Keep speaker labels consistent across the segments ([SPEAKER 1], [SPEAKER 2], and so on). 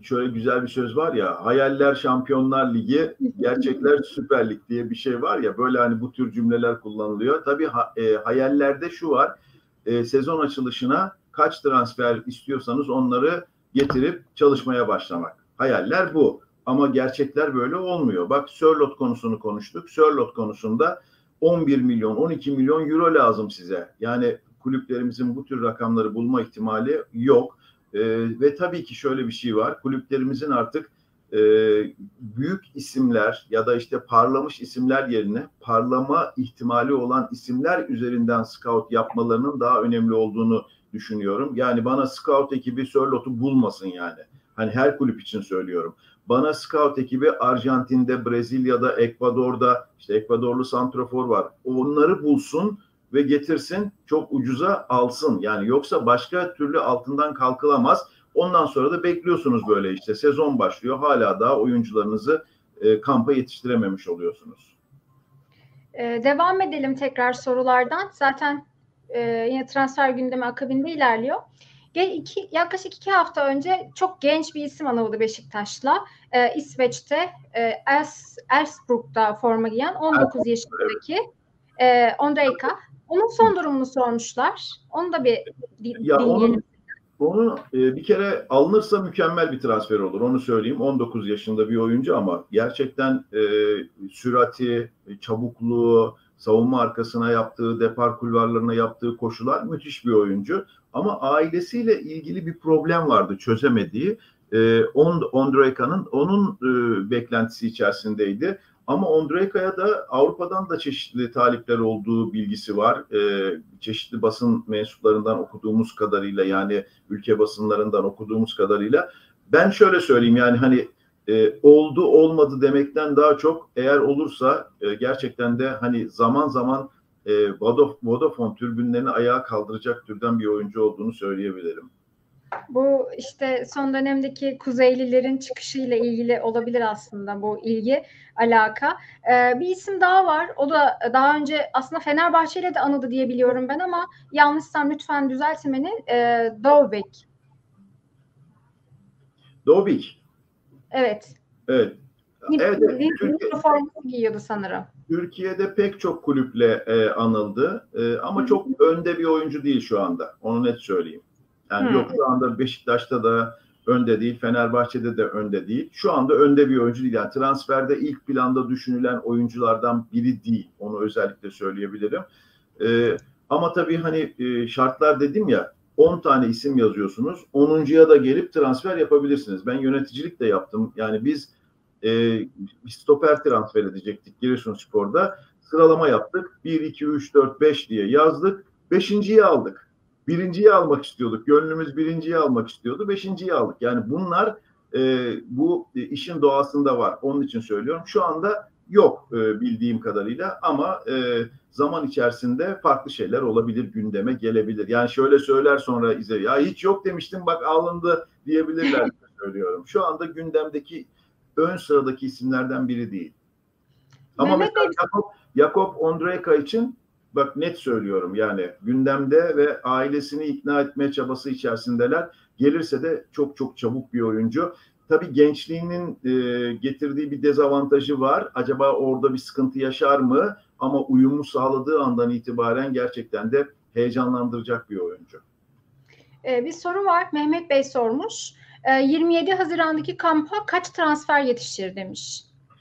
[SPEAKER 1] şöyle güzel bir söz var ya, hayaller Şampiyonlar Ligi, gerçekler Süper Lig diye bir şey var ya, böyle hani bu tür cümleler kullanılıyor. Tabii hayallerde şu var, sezon açılışına kaç transfer istiyorsanız onları getirip çalışmaya başlamak. Hayaller bu. Ama gerçekler böyle olmuyor. Bak, Sörloth konusunu konuştuk. Sörloth konusunda 11 milyon, 12 milyon euro lazım size. Yani kulüplerimizin bu tür rakamları bulma ihtimali yok. Ve tabii ki şöyle bir şey var. Kulüplerimizin artık büyük isimler ya da işte parlamış isimler yerine parlama ihtimali olan isimler üzerinden scout yapmalarının daha önemli olduğunu düşünüyorum. Yani bana scout ekibi Sörloth'u bulmasın yani. Hani her kulüp için söylüyorum. Bana scout ekibi Arjantin'de, Brezilya'da, Ekvador'da, işte Ekvadorlu santrafor var. Onları bulsun ve getirsin, çok ucuza alsın. Yani yoksa başka türlü altından kalkılamaz. Ondan sonra da bekliyorsunuz böyle, işte sezon başlıyor. Hala daha oyuncularınızı kampa yetiştirememiş oluyorsunuz.
[SPEAKER 2] Devam edelim tekrar sorulardan. Zaten yine transfer gündemi akabinde ilerliyor. Yaklaşık 2 hafta önce çok genç bir isim anıldı Beşiktaş'la. İsveç'te Elfsborg'da forma giyen 19 yaşındaki Ondrejka. Onun son durumunu sormuşlar. Onu da bir dinleyelim.
[SPEAKER 1] Onun bir kere alınırsa mükemmel bir transfer olur. Onu söyleyeyim. 19 yaşında bir oyuncu ama gerçekten sürati, çabukluğu, savunma arkasına yaptığı, depar kulvarlarına yaptığı koşular müthiş bir oyuncu. Ama ailesiyle ilgili bir problem vardı, çözemediği. Ondrejka'nın onun beklentisi içerisindeydi. Ama Ondrejka'ya da Avrupa'dan da çeşitli talipler olduğu bilgisi var. Çeşitli basın mensuplarından okuduğumuz kadarıyla, yani ülke basınlarından okuduğumuz kadarıyla. Ben şöyle söyleyeyim, yani hani oldu olmadı demekten daha çok, eğer olursa gerçekten de hani zaman zaman Vodafone tribünlerini ayağa kaldıracak türden bir oyuncu olduğunu söyleyebilirim.
[SPEAKER 2] Bu işte son dönemdeki Kuzeylilerin çıkışıyla ilgili olabilir aslında bu ilgi, alaka. Bir isim daha var. O da daha önce aslında Fenerbahçe ile de anıldı diye biliyorum ben, ama yanlışsam lütfen düzeltin beni. Dovbik.
[SPEAKER 1] Dovbik.
[SPEAKER 2] Evet.
[SPEAKER 1] Evet.
[SPEAKER 2] Forması giyiyordu sanırım.
[SPEAKER 1] Türkiye'de pek çok kulüple anıldı. Ama çok önde bir oyuncu değil şu anda. Onu net söyleyeyim. Yani yok, şu anda Beşiktaş'ta da önde değil, Fenerbahçe'de de önde değil. Şu anda önde bir oyuncu değil. Yani transferde ilk planda düşünülen oyunculardan biri değil. Onu özellikle söyleyebilirim. Ama tabii hani şartlar dedim ya, 10 tane isim yazıyorsunuz. 10'uncuya da gelip transfer yapabilirsiniz. Ben yöneticilik de yaptım. Yani biz stoper transfer edecektik Giresunspor'da. Sıralama yaptık. 1, 2, 3, 4, 5 diye yazdık. 5.'yi aldık. 1.'yi almak istiyorduk. Gönlümüz 1.'yi almak istiyordu. 5.'yi aldık. Yani bunlar bu işin doğasında var. Onun için söylüyorum. Şu anda yok bildiğim kadarıyla, ama zaman içerisinde farklı şeyler olabilir, gündeme gelebilir. Yani şöyle söyler sonra ya hiç yok demiştim bak alındı diyebilirler söylüyorum. Şu anda gündemdeki ön sıradaki isimlerden biri değil. Ama mesela Jakub Ondrejka için bak net söylüyorum, yani gündemde ve ailesini ikna etme çabası içerisindeler. Gelirse de çok çok çabuk bir oyuncu. Tabii gençliğinin getirdiği bir dezavantajı var. Acaba orada bir sıkıntı yaşar mı? Ama uyumu sağladığı andan itibaren gerçekten de heyecanlandıracak bir oyuncu.
[SPEAKER 2] Bir soru var. Mehmet Bey sormuş. 27 Haziran'daki kampa kaç transfer yetişir demiş.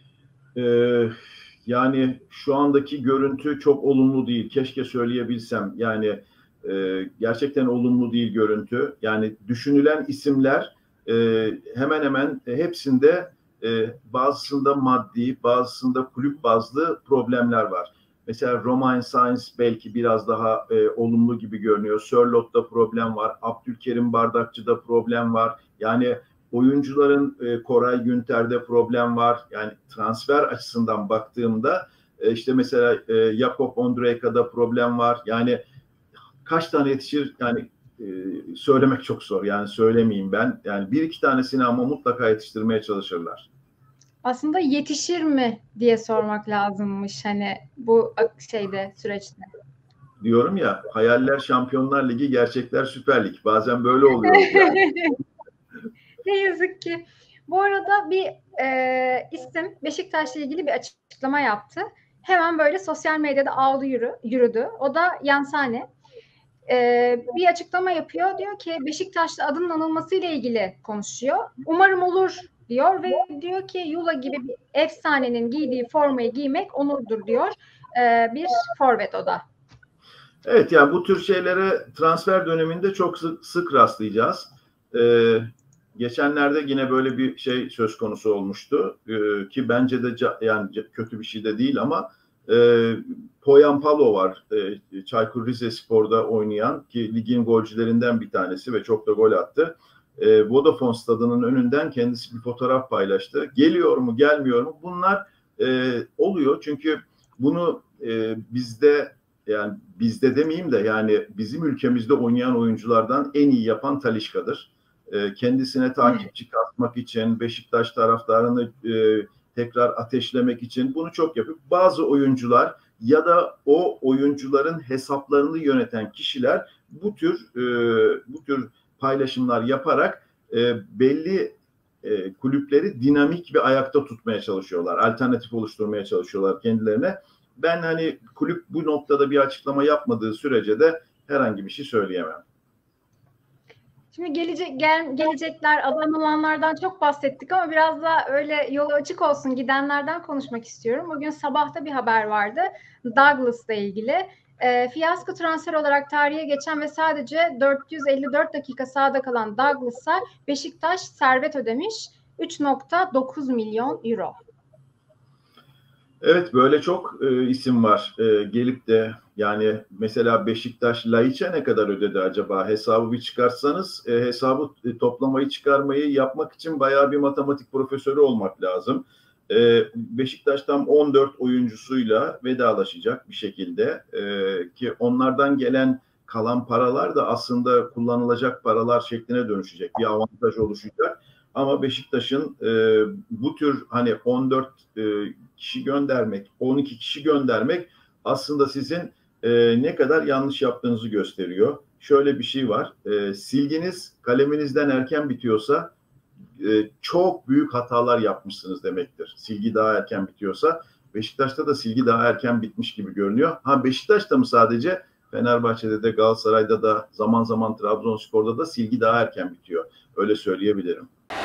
[SPEAKER 1] Yani şu andaki görüntü çok olumlu değil. Keşke söyleyebilsem. Yani gerçekten olumlu değil görüntü. Yani düşünülen isimler hemen hemen hepsinde bazısında maddi, bazısında kulüp bazlı problemler var. Mesela Romain Sainz belki biraz daha olumlu gibi görünüyor. Sörloth'ta problem var. Abdülkerim Bardakçı'da problem var. Yani oyuncuların Koray Günter'de problem var. Yani transfer açısından baktığımda işte mesela Jakub Ondrejka'da problem var. Yani kaç tane yetişir yani söylemek çok zor. Yani söylemeyeyim ben. Yani bir iki tanesini ama mutlaka yetiştirmeye çalışırlar.
[SPEAKER 2] Aslında yetişir mi diye sormak lazımmış hani bu süreçte.
[SPEAKER 1] Diyorum ya, hayaller Şampiyonlar Ligi, gerçekler Süper Lig. Bazen böyle oluyor. Yani.
[SPEAKER 2] Ne yazık ki. Bu arada bir isim Beşiktaş'la ilgili bir açıklama yaptı. Hemen böyle sosyal medyada ağlı yürüdü. O da Yansane. Bir açıklama yapıyor. Diyor ki Beşiktaş'ta adının anılması ile ilgili konuşuyor. Umarım olur diyor ve diyor ki Yula gibi bir efsanenin giydiği formayı giymek onurdur diyor. Bir forvet o da.
[SPEAKER 1] Evet, yani bu tür şeylere transfer döneminde çok sık rastlayacağız. Geçenlerde yine böyle bir şey söz konusu olmuştu. Ki bence de yani kötü bir şey de değil ama Poyampalo var. Çaykur Rizespor'da oynayan, ki ligin golcülerinden bir tanesi ve çok da gol attı. Vodafone stadının önünden kendisi bir fotoğraf paylaştı. Geliyor mu, gelmiyor mu? Bunlar oluyor. Çünkü bunu bizde, yani bizde demeyeyim de yani bizim ülkemizde oynayan oyunculardan en iyi yapan Talisca'dır. Kendisine takipçi katmak için, Beşiktaş taraftarını tekrar ateşlemek için bunu çok yapıyor. Bazı oyuncular ya da o oyuncuların hesaplarını yöneten kişiler bu tür paylaşımlar yaparak belli kulüpleri dinamik ve ayakta tutmaya çalışıyorlar. Alternatif oluşturmaya çalışıyorlar kendilerine. Ben hani kulüp bu noktada bir açıklama yapmadığı sürece de herhangi bir şey söyleyemem.
[SPEAKER 2] Şimdi gelecekler, adam olanlardan çok bahsettik ama biraz da öyle yolu açık olsun gidenlerden konuşmak istiyorum. Bugün sabahta bir haber vardı Douglas'la ilgili. Fiyasko transfer olarak tarihe geçen ve sadece 454 dakika sahada kalan Douglas'a Beşiktaş servet ödemiş 3,9 milyon euro.
[SPEAKER 1] Evet, böyle çok isim var. Gelip de yani mesela Beşiktaş Laiç'e ne kadar ödedi acaba? Hesabı bir çıkarsanız hesabı toplamayı çıkarmayı yapmak için bayağı bir matematik profesörü olmak lazım. Beşiktaş tam 14 oyuncusuyla vedalaşacak bir şekilde ki onlardan gelen kalan paralar da aslında kullanılacak paralar şekline dönüşecek. Bir avantaj oluşacak. Ama Beşiktaş'ın bu tür hani 14 kişi göndermek, 12 kişi göndermek aslında sizin ne kadar yanlış yaptığınızı gösteriyor. Şöyle bir şey var. Silginiz kaleminizden erken bitiyorsa çok büyük hatalar yapmışsınız demektir. Silgi daha erken bitiyorsa. Beşiktaş'ta da silgi daha erken bitmiş gibi görünüyor. Ha, Beşiktaş'ta mı sadece? Fenerbahçe'de de, Galatasaray'da da, zaman zaman Trabzonspor'da da silgi daha erken bitiyor. Öyle söyleyebilirim.